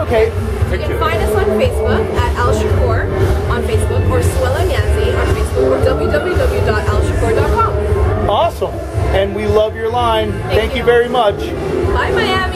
Okay. You can find us on Facebook at Al Shakoor on Facebook, or Swilla Nyanzi on Facebook, or www.alshakoor.com. Awesome. And we love your line. Thank you you. very much. Bye, Miami.